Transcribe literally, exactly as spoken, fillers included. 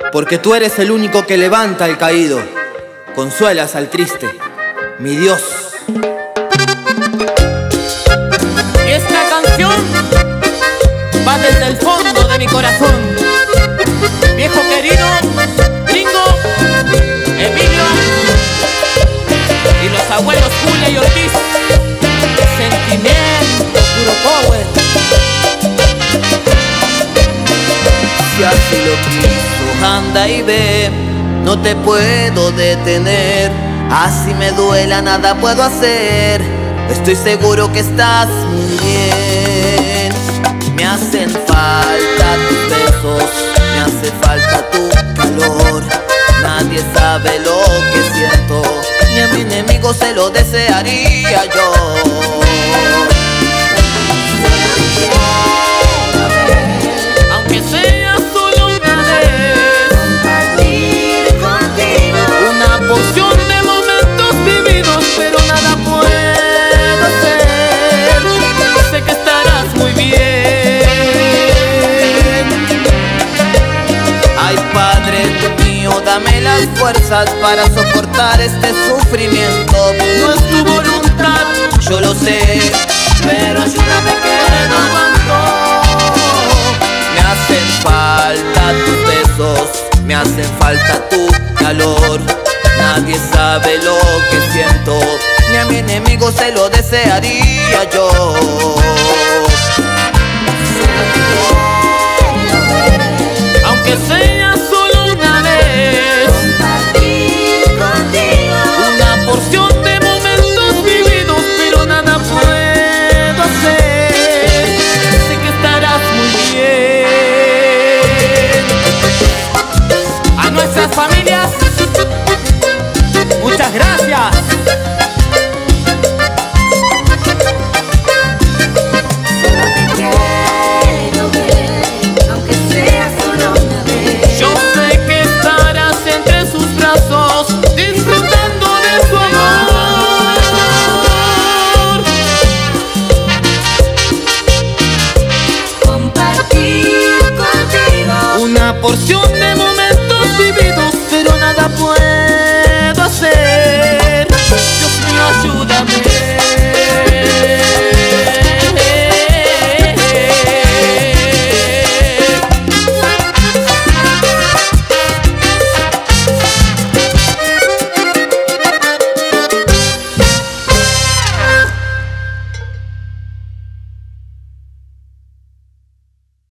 porque tú eres el único que levanta al caído, consuelas al triste, mi Dios. Y esta canción va desde el fondo de mi corazón. Viejo querido, Gringo, Emilio y los abuelos Julia y Ortiz. Sentimiento, puro power. Si así lo quiso, anda y ve, no te puedo detener. Así me duela, nada puedo hacer. Estoy seguro que estás muy bien. Me hacen falta tus besos, me hace falta tu calor. Nadie sabe lo que siento, ni a mi enemigo se lo desearía yo. Aunque sea solo una vez, compartir contigo una porción de momentos vividos, pero nada puedo hacer. Sé que estarás muy bien. Ay, Padre mío, dame las fuerzas para soportar este sufrimiento. No es tu voluntad, yo lo sé, pero ayúdame que no aguanto. me hacen falta tus besos, me hacen falta tu calor. Nadie sabe lo que siento, ni a mi enemigo se lo desearía yo. Aunque sea solo una vez, compartir contigo una porción de momentos vividos, pero nada puedo hacer. Sé que estarás muy bien. A nuestras familias